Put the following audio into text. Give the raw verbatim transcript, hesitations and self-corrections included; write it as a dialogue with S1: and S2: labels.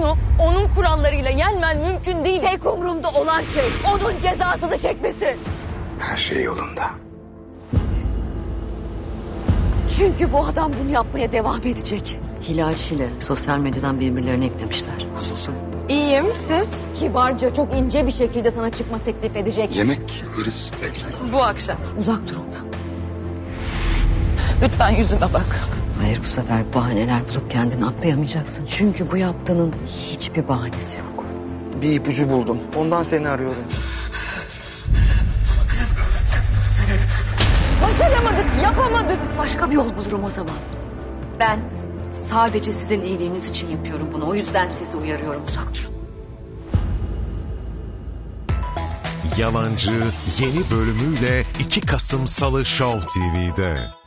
S1: Onu onun kurallarıyla yenmen mümkün değil.
S2: Tek umurumda olan şey onun cezasını çekmesi.
S3: Her şey yolunda.
S2: Çünkü bu adam bunu yapmaya devam edecek.
S4: Hilal ile sosyal medyadan birbirlerine eklemişler.
S3: Nasılsın?
S1: İyiyim, siz?
S2: Kibarca, çok ince bir şekilde sana çıkma teklif edecek.
S3: Yemek yeriz belki.
S1: Bu akşam.
S2: Uzak dur ondan.
S1: Lütfen yüzüme bak.
S4: Hayır, bu sefer bahaneler bulup kendini aklayamayacaksın. Çünkü bu yaptığının hiçbir bahanesi yok.
S5: Bir ipucu buldum. Ondan seni arıyorum.
S2: Başaramadık, yapamadık.
S4: Başka bir yol bulurum o zaman. Ben sadece sizin iyiliğiniz için yapıyorum bunu. O yüzden sizi uyarıyorum, uzak durun.
S6: Yalancı yeni bölümüyle iki Kasım Salı Show T V'de.